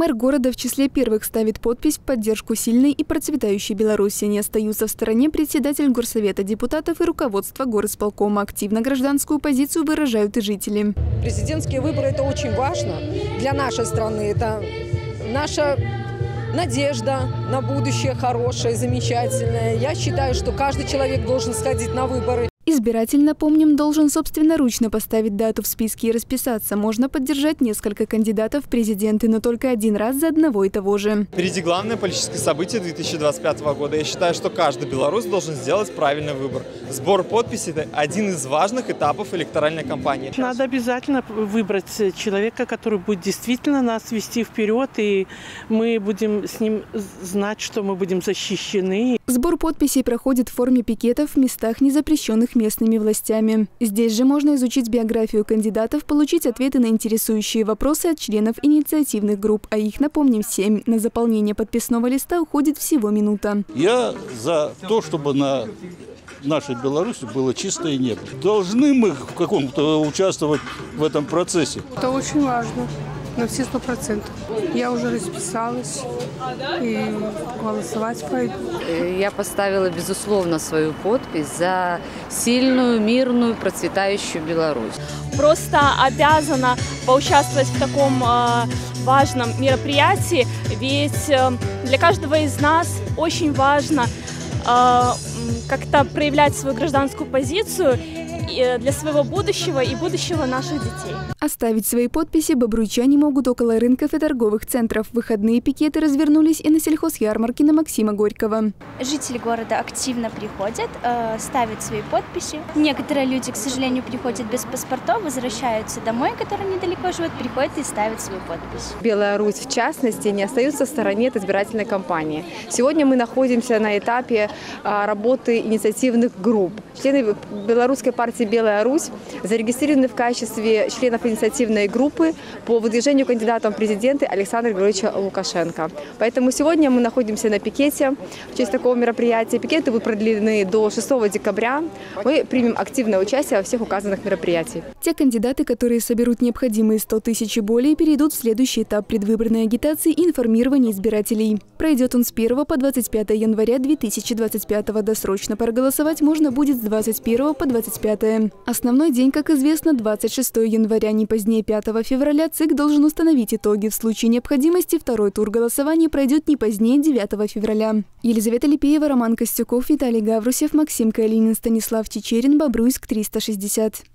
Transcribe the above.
Мэр города в числе первых ставит подпись в поддержку сильной и процветающей Беларуси. Не остаются в стороне председатель горсовета депутатов и руководство горисполкома. Активно гражданскую позицию выражают и жители. Президентские выборы – это очень важно для нашей страны. Это наша надежда на будущее хорошее, замечательное. Я считаю, что каждый человек должен сходить на выборы. Избиратель, напомним, должен собственноручно поставить дату в списке и расписаться. Можно поддержать несколько кандидатов в президенты, но только один раз за одного и того же. Впереди главное политическое событие 2025 года. Я считаю, что каждый белорус должен сделать правильный выбор. Сбор подписей – это один из важных этапов электоральной кампании. Надо обязательно выбрать человека, который будет действительно нас вести вперед, и мы будем с ним знать, что мы будем защищены. Сбор подписей проходит в форме пикетов в местах, не запрещенных местными властями. Здесь же можно изучить биографию кандидатов, получить ответы на интересующие вопросы от членов инициативных групп. А их, напомним, 7. На заполнение подписного листа уходит всего минута. Я за то, чтобы на нашей Беларуси было чистое небо. Должны мы в каком-то участвовать в этом процессе. Это очень важно. На все 100%. Я уже расписалась и голосовать пойду. Я поставила, безусловно, свою подпись за сильную, мирную, процветающую Беларусь. Просто обязана поучаствовать в таком важном мероприятии, ведь для каждого из нас очень важно как-то проявлять свою гражданскую позицию для своего будущего и будущего наших детей. Оставить свои подписи бобруйчане могут около рынков и торговых центров. Выходные пикеты развернулись и на сельхозярмарке на Максима Горького. Жители города активно приходят, ставят свои подписи. Некоторые люди, к сожалению, приходят без паспортов, возвращаются домой, которые недалеко живут, приходят и ставят свою подпись. Беларусь, в частности, не остается в стороне от избирательной кампании. Сегодня мы находимся на этапе работы инициативных групп. Члены белорусской партии «Белая Русь» зарегистрированы в качестве членов инициативной группы по выдвижению кандидатом в президенты Александра Григорьевича Лукашенко. Поэтому сегодня мы находимся на пикете в честь такого мероприятия. Пикеты будут продлены до 6 декабря. Мы примем активное участие во всех указанных мероприятиях. Те кандидаты, которые соберут необходимые 100 тысяч и более, перейдут в следующий этап предвыборной агитации и информирования избирателей. Пройдет он с 1 по 25 января 2025. Досрочно проголосовать можно будет с 21 по 25. Основной день, как известно, 26 января. Не позднее 5 февраля ЦИК должен установить итоги. В случае необходимости второй тур голосования пройдет не позднее 9 февраля. Елизавета Липеева, Роман Костюков, Виталий Гаврусев, Максим Калинин, Станислав Чечерин, Бобруйск, 360.